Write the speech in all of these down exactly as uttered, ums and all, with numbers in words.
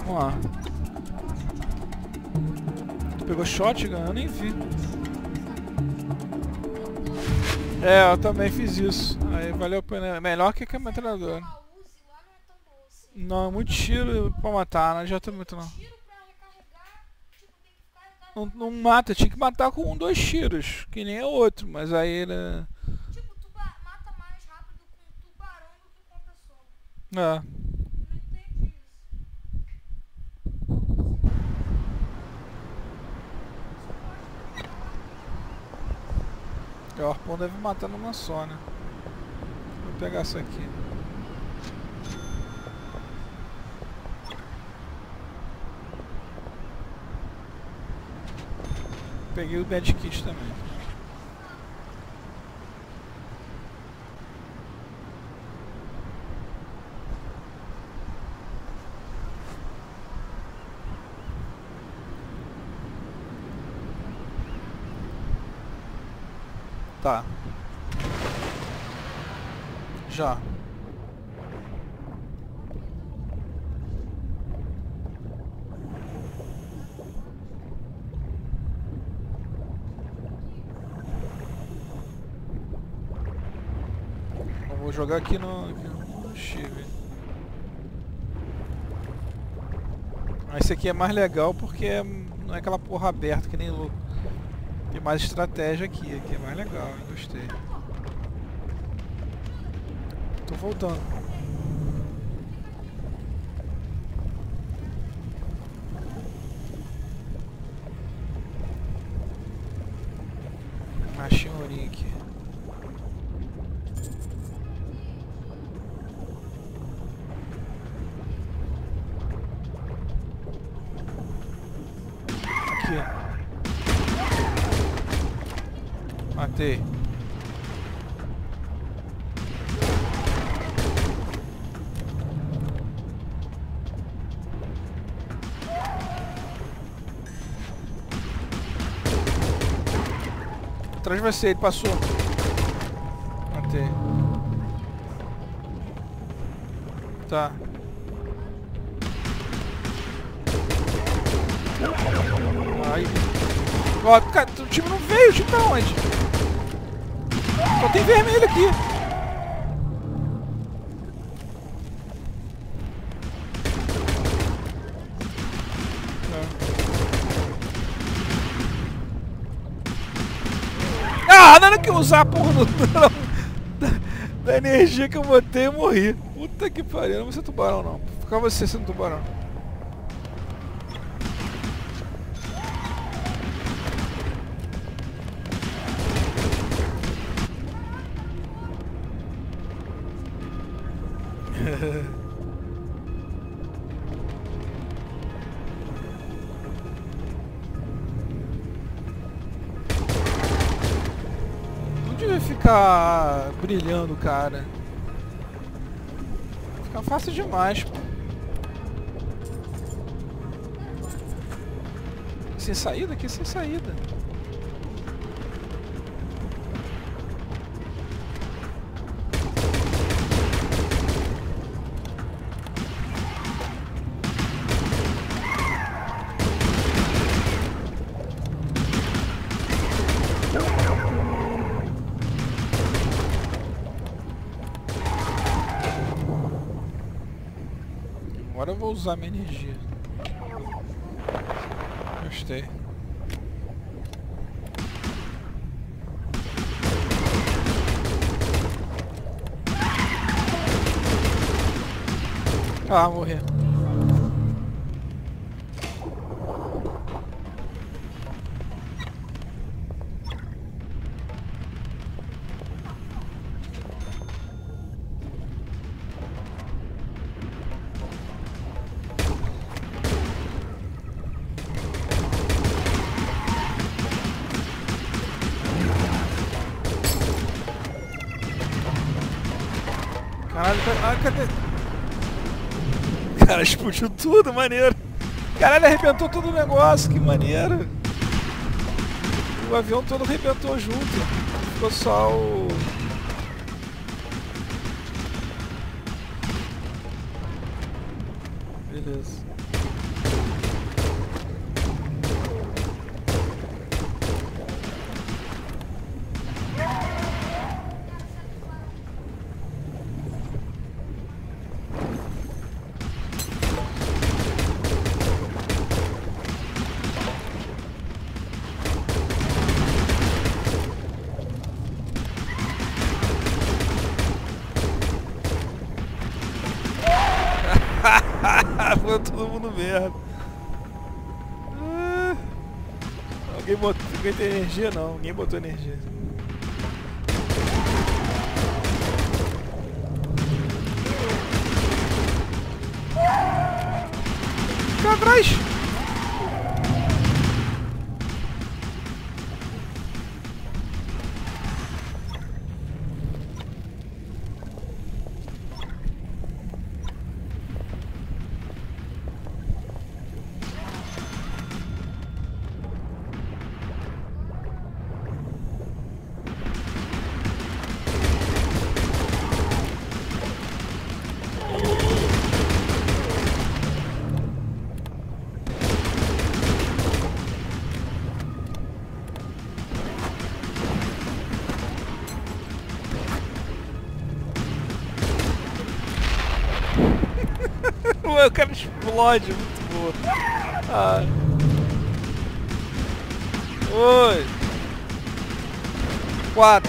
Vamos lá. Tu pegou shotgun? Eu nem vi. É, eu também fiz isso. Aí valeu a pena. Melhor que a metralhadora. Não, é muito tiro pra matar, não adianta muito não. Não, não mata, tinha que matar com um, dois tiros, que nem é outro, mas aí ele... Tipo, tu mata mais rápido com um tubarão do que com a pessoa. É. Não entendi isso. O arpão deve matar numa só, né? Vou pegar essa aqui. Peguei o medkit também. Tá. Já. Eu vou jogar aqui no, aqui no Chive. Esse aqui é mais legal porque é, não é aquela porra aberta que nem louco. Tem mais estratégia aqui, aqui é mais legal, eu gostei. Tô voltando. Achei um ourinho aqui. Aqui. Matei. Atrás de você, ele passou. Matei. Tá. Ai. Ó, cara, o time não veio, o time tá onde? Só tem vermelho aqui. Ah, não era que eu usar a porra do, da, da energia que eu botei e morri. Puta que pariu, não vou ser tubarão não. Fica você sendo tubarão. Não devia ficar brilhando, cara. Fica fácil demais, pô. Sem saída? Aqui sem saída. Agora eu vou usar minha energia. Gostei. Ah, morri. Caralho, ah, cadê? Cara, explodiu tudo, maneiro. Caralho, arrebentou todo o negócio, que maneiro. O avião todo arrebentou junto. Ficou só o... Beleza. Beleza. Foi todo mundo merda. Ah, alguém botou. Ninguém tem energia não, ninguém botou energia. Fica atrás! O cara explode, muito boa. Ah. Oi. Quatro.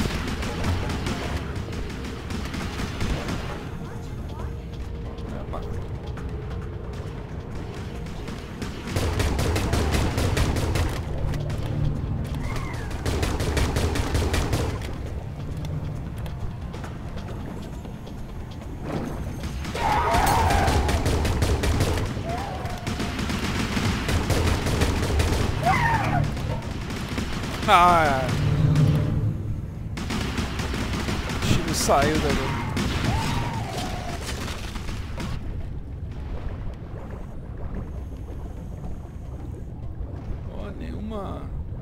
Ah, o time saiu dali. Ó, nenhuma.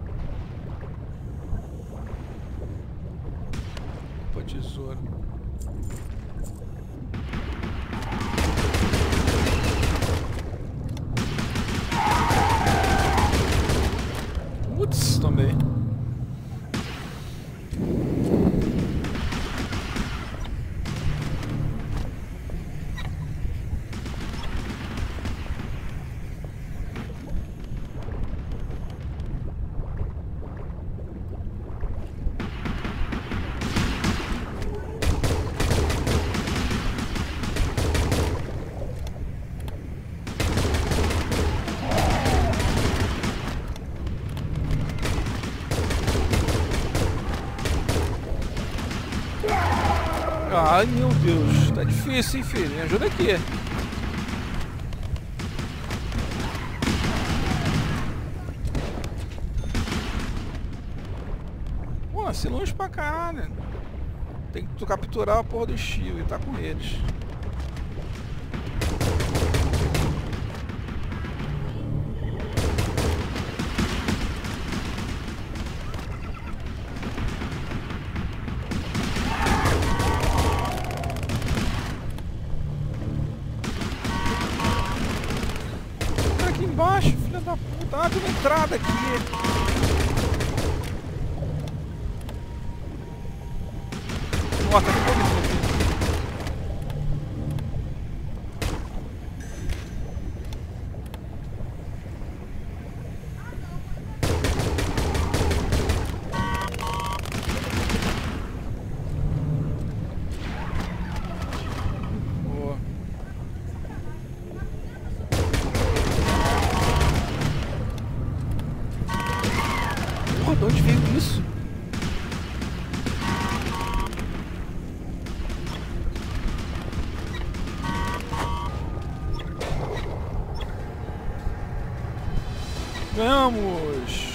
Opa, tesoura. Putz, também. Ai meu Deus, tá difícil, hein, filho? Me ajuda aqui. Pô, se longe pra cá, né? Tem que capturar a porra do estilo e tá com eles. Embaixo, filha da puta. Ah, tem uma entrada aqui. Nossa, que bonito aqui. De onde veio isso? Vamos!